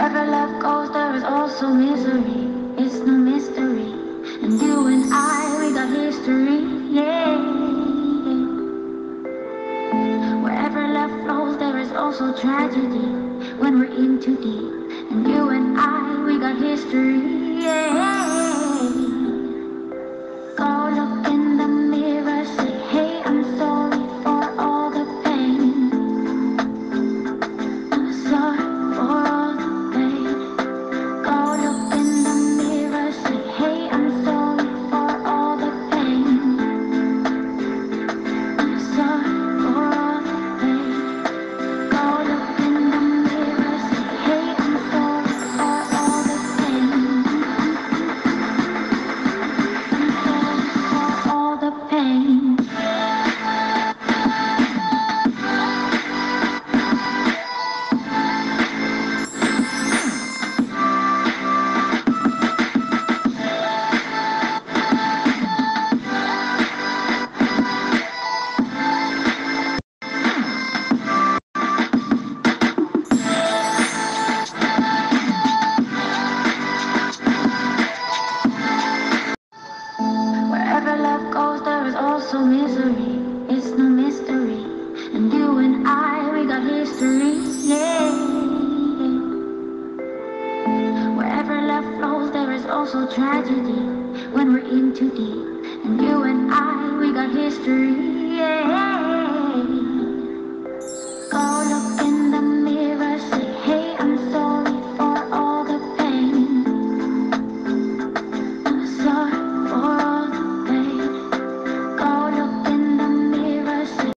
Wherever love goes, there is also misery. It's no mystery. And you and I, we got history. Yeah. Wherever love flows, there is also tragedy. When we're in too deep. And you and I, we got history. Yeah. Go look in the mirror, say, hey, I'm sorry for all the pain. I'm sorry for all the pain. Go look in the mirror, say, hey, I'm sorry for all the pain. I'm sorry for all the pain. Go look in the mirror, say, hey, I'm sorry for all the pain. I'm sorry for all the pain. Wherever love goes, there is also misery. It's no mystery. And you and I, we got history. Yeah. Wherever love flows, there is also tragedy. When we're in too deep. And you and I, we got history. Yeah.